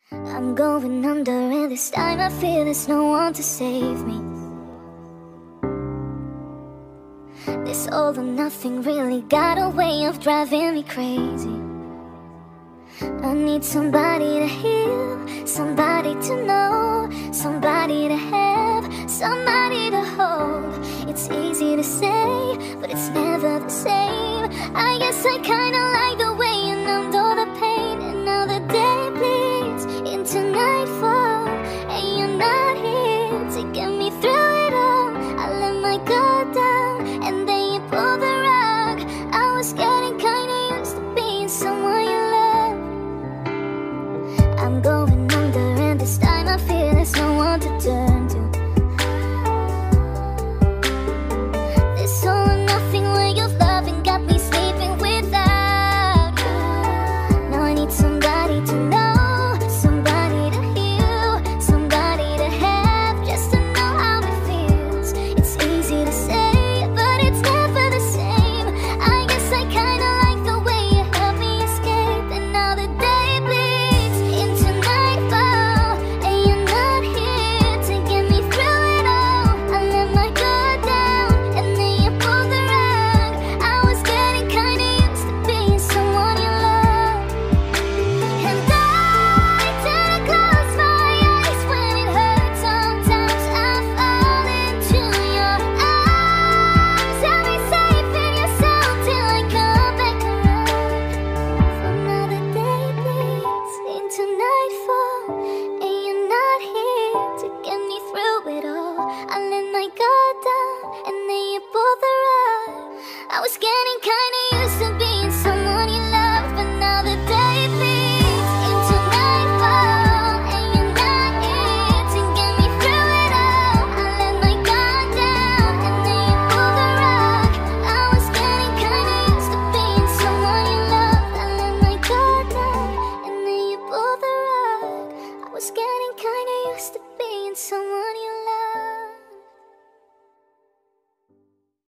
I'm going under, and this time I feel there's no one to save me. This all or nothing really got a way of driving me crazy. I need somebody to heal, somebody to know, somebody to have, somebody to hold. It's easy to say, but it's never the same. I guess I kinda like the way you numbed all the pain. And now the day bleeds into nightfall, and you're not here to get me through it all. I let my guard down, and then you pulled the rug. I was getting kinda used to being someone you love. I'm going under, and this time I feel there's no one to turn to. This all or nothing way of loving got me sleeping without you. Now I need somebody to know, somebody to heal, somebody to have, just to know how it feels. It's easy to say, but it's never the same. I guess I kinda like the way you helped me escape. And now the day bleeds into nightfall, and you're not here to get me through it all. I let my guard down, and then you pulled the rug. I was getting kinda used to being someone you love. And I tend to close my eyes when it hurts. Sometimes I fall into your arms. I'll be safe in your soul till I come back around. For now the day bleeds into nightfall, and you're not here to get me through it all. I let my guard down, and then you pulled the rug. I was getting kinda used to being someone you love, but now the day bleeds into nightfall, and you're not here to get me through it all. I let my guard down, and then you pulled the rug. I was getting kinda used to being someone you love. I let my guard down, and then you pulled the rug. I was getting kinda used to being someone you